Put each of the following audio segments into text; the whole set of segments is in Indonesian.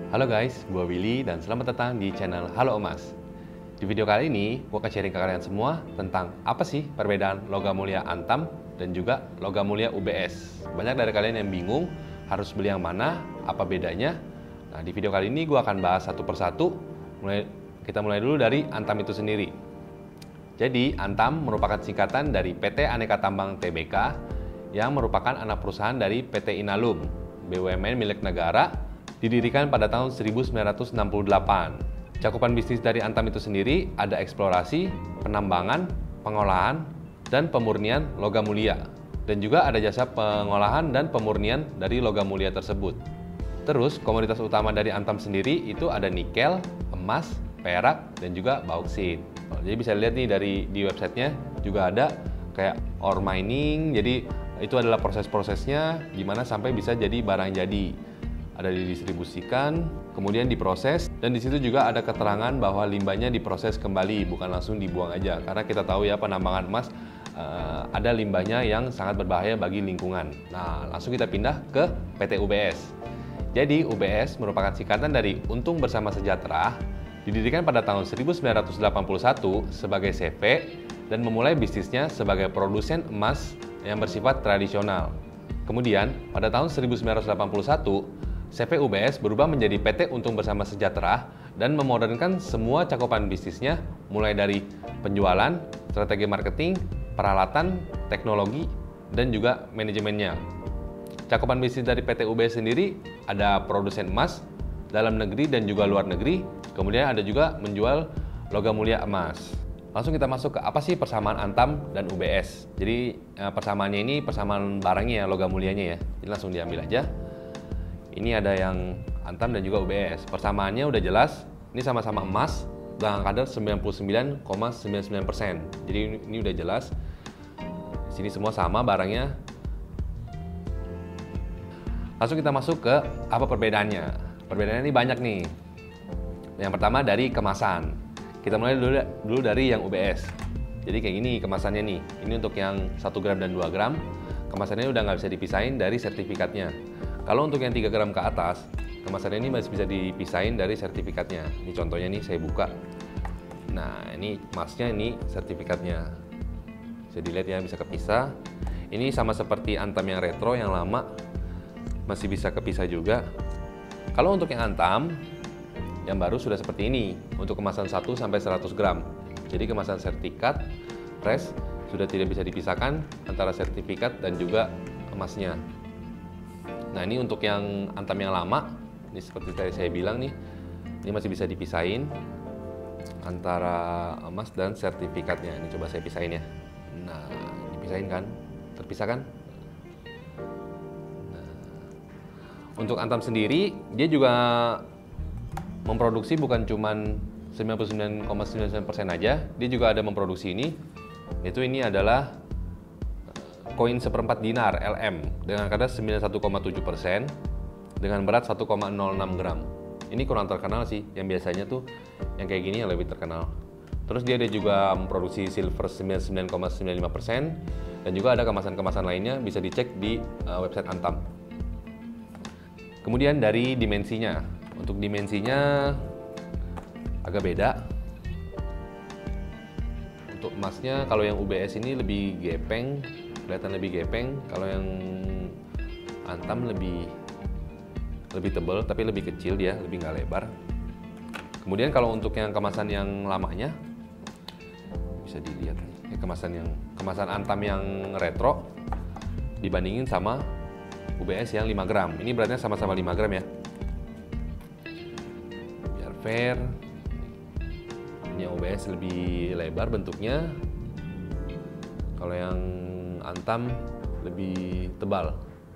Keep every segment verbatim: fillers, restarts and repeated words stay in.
Halo guys, gue Willy dan selamat datang di channel Halo Emas. Di video kali ini, gue akan sharing ke kalian semua tentang apa sih perbedaan logam mulia Antam dan juga logam mulia U B S. Banyak dari kalian yang bingung harus beli yang mana, apa bedanya. Nah, di video kali ini gue akan bahas satu persatu. Mulai, kita mulai dulu dari Antam itu sendiri. Jadi, Antam merupakan singkatan dari P T Aneka Tambang Tbk yang merupakan anak perusahaan dari P T Inalum, B U M N milik negara, didirikan pada tahun seribu sembilan ratus enam puluh delapan. Cakupan bisnis dari Antam itu sendiri ada eksplorasi, penambangan, pengolahan, dan pemurnian logam mulia. Dan juga ada jasa pengolahan dan pemurnian dari logam mulia tersebut. Terus, komoditas utama dari Antam sendiri itu ada nikel, emas, perak, dan juga bauksit. Jadi bisa lihat nih dari di websitenya juga ada kayak ore mining. Jadi itu adalah proses-prosesnya gimana sampai bisa jadi barang jadi. Ada didistribusikan, kemudian diproses, dan di situ juga ada keterangan bahwa limbahnya diproses kembali, bukan langsung dibuang aja. Karena kita tahu ya penambangan emas uh, ada limbahnya yang sangat berbahaya bagi lingkungan. Nah, langsung kita pindah ke P T U B S. Jadi U B S merupakan singkatan dari Untung Bersama Sejahtera, didirikan pada tahun seribu sembilan ratus delapan puluh satu sebagai C V dan memulai bisnisnya sebagai produsen emas yang bersifat tradisional. Kemudian, pada tahun seribu sembilan ratus delapan puluh satu, C V U B S berubah menjadi P T Untung Bersama Sejahtera dan memodernkan semua cakupan bisnisnya mulai dari penjualan, strategi marketing, peralatan, teknologi, dan juga manajemennya. Cakupan bisnis dari P T U B S sendiri ada produsen emas dalam negeri dan juga luar negeri, kemudian ada juga menjual logam mulia emas. Langsung kita masuk ke apa sih persamaan Antam dan U B S. Jadi persamaannya ini persamaan barangnya ya, logam mulianya ya. Jadi langsung diambil aja. Ini ada yang Antam dan juga U B S. Persamaannya udah jelas. Ini sama-sama emas dengan kadar sembilan puluh sembilan koma sembilan puluh sembilan persen. Jadi ini udah jelas. Di sini semua sama barangnya. Langsung kita masuk ke apa perbedaannya. Perbedaannya ini banyak nih. Yang pertama dari kemasan. Kita mulai dulu, dulu dari yang U B S. Jadi kayak gini kemasannya nih. Ini untuk yang satu gram dan dua gram. Kemasannya udah nggak bisa dipisahin dari sertifikatnya. Kalau untuk yang tiga gram ke atas, kemasannya ini masih bisa dipisahin dari sertifikatnya. Ini contohnya nih saya buka. Nah, ini emasnya, ini sertifikatnya. Bisa dilihat ya, bisa kepisah. Ini sama seperti Antam yang retro, yang lama. Masih bisa kepisah juga. Kalau untuk yang Antam, yang baru sudah seperti ini. Untuk kemasan satu sampai seratus gram. Jadi kemasan sertifikat, fresh, sudah tidak bisa dipisahkan antara sertifikat dan juga emasnya. Nah, ini untuk yang Antam yang lama, ini seperti tadi saya bilang nih, ini masih bisa dipisahin antara emas dan sertifikatnya. Ini coba saya pisahin ya. Nah, dipisahin kan? Terpisah kan? Nah, untuk Antam sendiri, dia juga memproduksi bukan cuman sembilan puluh sembilan koma sembilan sembilan persen aja, dia juga ada memproduksi ini, yaitu ini adalah koin seperempat dinar L M dengan kadar sembilan puluh satu koma tujuh persen dengan berat satu koma nol enam gram. Ini kurang terkenal sih, yang biasanya tuh yang kayak gini yang lebih terkenal. Terus dia ada juga memproduksi silver sembilan puluh sembilan koma sembilan lima persen dan juga ada kemasan-kemasan lainnya, bisa dicek di uh, website Antam. Kemudian dari dimensinya, untuk dimensinya agak beda. Untuk emasnya kalau yang U B S ini lebih gepeng, kelihatan lebih gepeng. Kalau yang Antam lebih lebih tebal tapi lebih kecil, dia lebih nggak lebar. Kemudian kalau untuk yang kemasan yang lamanya bisa dilihat ya, kemasan yang kemasan Antam yang retro dibandingin sama U B S yang lima gram. Ini beratnya sama-sama lima gram ya. Biar fair. Ini yang U B S lebih lebar bentuknya. Kalau yang Antam lebih tebal.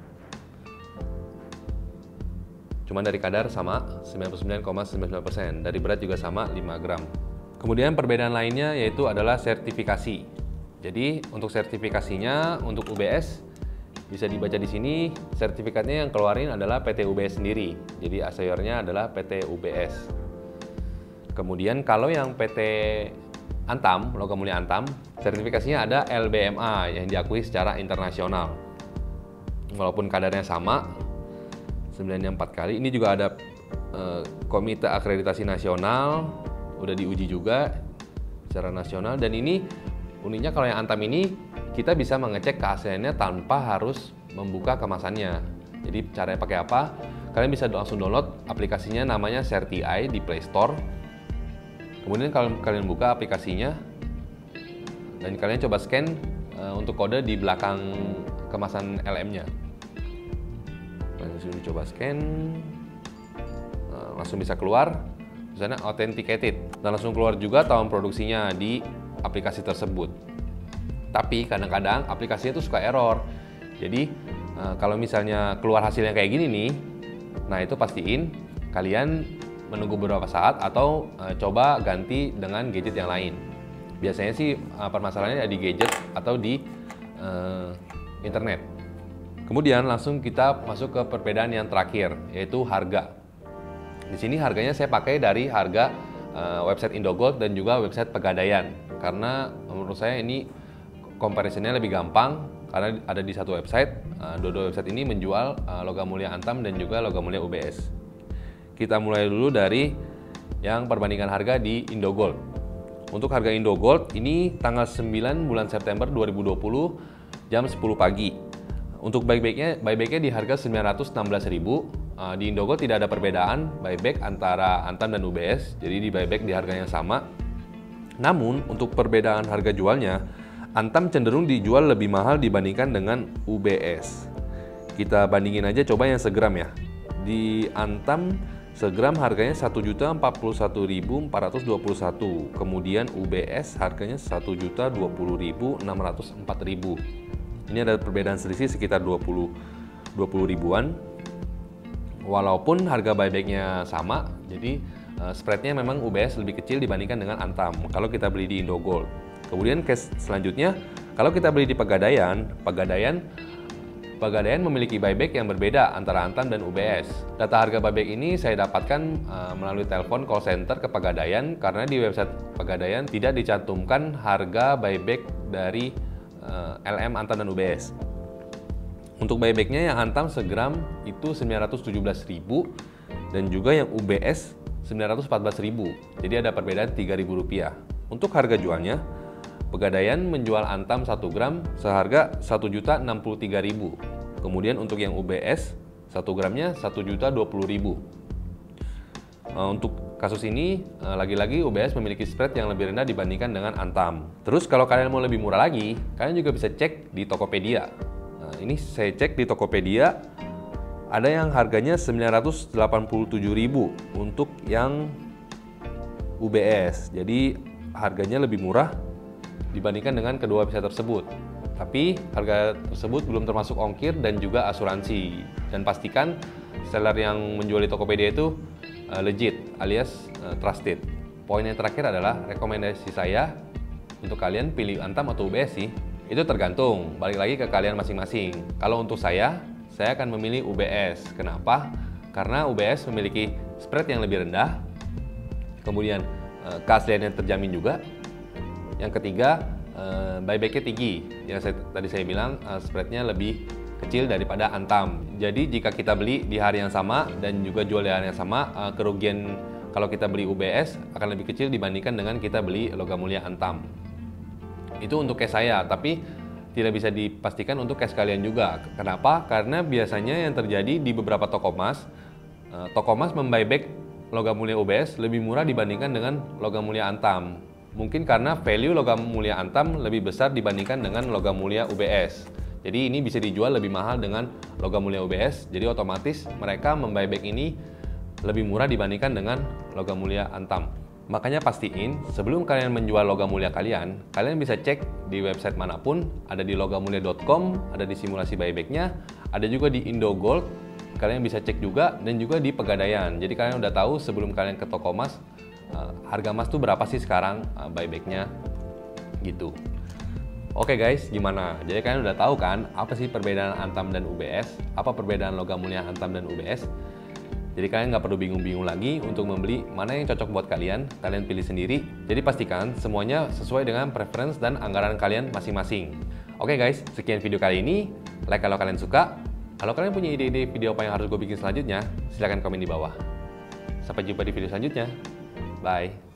Cuman dari kadar sama sembilan puluh sembilan koma sembilan sembilan persen, dari berat juga sama lima gram. Kemudian perbedaan lainnya yaitu adalah sertifikasi. Jadi untuk sertifikasinya untuk U B S bisa dibaca di sini, sertifikatnya yang keluarin adalah P T U B S sendiri. Jadi aseyornya adalah P T U B S. Kemudian kalau yang P T Antam, logam mulia Antam, sertifikasinya ada L B M A yang diakui secara internasional. Walaupun kadarnya sama, sembilan puluh empat kali, ini juga ada uh, Komite Akreditasi Nasional, udah diuji juga secara nasional. Dan ini uniknya kalau yang Antam ini kita bisa mengecek keasliannya tanpa harus membuka kemasannya. Jadi caranya pakai apa? Kalian bisa langsung download aplikasinya, namanya Certi di Play Store. Kemudian kalau kalian buka aplikasinya dan kalian coba scan uh, untuk kode di belakang kemasan L M-nya. Langsung coba scan, uh, langsung bisa keluar misalnya authenticated, dan langsung keluar juga tahun produksinya di aplikasi tersebut. Tapi kadang-kadang aplikasinya itu suka error. Jadi uh, kalau misalnya keluar hasilnya kayak gini nih, nah itu pastiin kalian menunggu beberapa saat atau uh, coba ganti dengan gadget yang lain. Biasanya sih uh, permasalahannya ada di gadget atau di uh, internet. Kemudian langsung kita masuk ke perbedaan yang terakhir, yaitu harga. Di sini harganya saya pakai dari harga uh, website Indogold dan juga website Pegadaian, karena menurut saya ini comparisonnya lebih gampang karena ada di satu website. Uh, dua-dua website ini menjual uh, logam mulia Antam dan juga logam mulia U B S. Kita mulai dulu dari yang perbandingan harga di Indogold. Untuk harga Indogold ini tanggal sembilan bulan September dua ribu dua puluh jam sepuluh pagi. Untuk buybacknya, buybacknya di harga sembilan ratus enam belas ribu. Uh, di Indogold tidak ada perbedaan buyback antara Antam dan U B S, jadi di buyback di harga yang sama. Namun untuk perbedaan harga jualnya, Antam cenderung dijual lebih mahal dibandingkan dengan U B S. Kita bandingin aja coba yang segram ya. Di Antam segram harganya satu juta empat puluh satu ribu empat ratus dua puluh satu. Kemudian U B S harganya satu juta dua puluh ribu enam ratus empat ribu. Ini ada perbedaan selisih sekitar dua puluh ribuan. Walaupun harga buybacknya sama, jadi uh, spreadnya memang U B S lebih kecil dibandingkan dengan Antam kalau kita beli di Indogold. Kemudian case selanjutnya, kalau kita beli di Pegadaian, Pegadaian Pegadaian memiliki buyback yang berbeda antara Antam dan U B S. Data harga buyback ini saya dapatkan uh, melalui telepon call center ke Pegadaian, karena di website Pegadaian tidak dicantumkan harga buyback dari uh, L M, Antam, dan U B S. Untuk buybacknya yang Antam segram itu sembilan ratus tujuh belas ribu dan juga yang U B S sembilan ratus empat belas ribu. Jadi ada perbedaan tiga ribu rupiah. Untuk harga jualnya, Pegadaian menjual Antam satu gram seharga satu juta enam puluh tiga ribu. Kemudian untuk yang U B S satu gramnya satu juta dua puluh ribu. Untuk kasus ini lagi-lagi U B S memiliki spread yang lebih rendah dibandingkan dengan Antam. Terus kalau kalian mau lebih murah lagi, kalian juga bisa cek di Tokopedia. Nah, ini saya cek di Tokopedia, ada yang harganya sembilan ratus delapan puluh tujuh ribu untuk yang U B S. Jadi harganya lebih murah dibandingkan dengan kedua website tersebut. Tapi harga tersebut belum termasuk ongkir dan juga asuransi. Dan pastikan seller yang menjual di Tokopedia itu uh, legit alias uh, trusted. Poin yang terakhir adalah rekomendasi saya untuk kalian pilih Antam atau U B S sih. Itu tergantung, balik lagi ke kalian masing-masing. Kalau untuk saya, saya akan memilih U B S. Kenapa? Karena U B S memiliki spread yang lebih rendah. Kemudian uh, keasliannya terjamin juga. Yang ketiga, uh, buybacknya tinggi. Yang saya, tadi saya bilang uh, spreadnya lebih kecil daripada Antam. Jadi jika kita beli di hari yang sama dan juga jual di hari yang sama, uh, kerugian kalau kita beli U B S akan lebih kecil dibandingkan dengan kita beli logam mulia Antam. Itu untuk case saya, tapi tidak bisa dipastikan untuk case kalian juga. Kenapa? Karena biasanya yang terjadi di beberapa toko emas, uh, toko emas membuyback logam mulia U B S lebih murah dibandingkan dengan logam mulia Antam. Mungkin karena value logam mulia Antam lebih besar dibandingkan dengan logam mulia U B S. Jadi ini bisa dijual lebih mahal dengan logam mulia U B S. Jadi otomatis mereka membuyback ini lebih murah dibandingkan dengan logam mulia Antam. Makanya pastiin sebelum kalian menjual logam mulia kalian, kalian bisa cek di website manapun, ada di logamulia dot com, ada di simulasi buybacknya, ada juga di Indogold. Kalian bisa cek juga dan juga di Pegadaian. Jadi kalian udah tahu sebelum kalian ke toko emas, Uh, harga emas tuh berapa sih sekarang uh, buybacknya gitu. Oke guys, gimana? Jadi kalian udah tahu kan apa sih perbedaan Antam dan U B S? Apa perbedaan logam mulia Antam dan U B S? Jadi kalian nggak perlu bingung-bingung lagi untuk membeli mana yang cocok buat kalian. Kalian pilih sendiri. Jadi pastikan semuanya sesuai dengan preference dan anggaran kalian masing-masing. Oke guys, sekian video kali ini. Like kalau kalian suka. Kalau kalian punya ide-ide video apa yang harus gue bikin selanjutnya, silahkan komen di bawah. Sampai jumpa di video selanjutnya. Bye.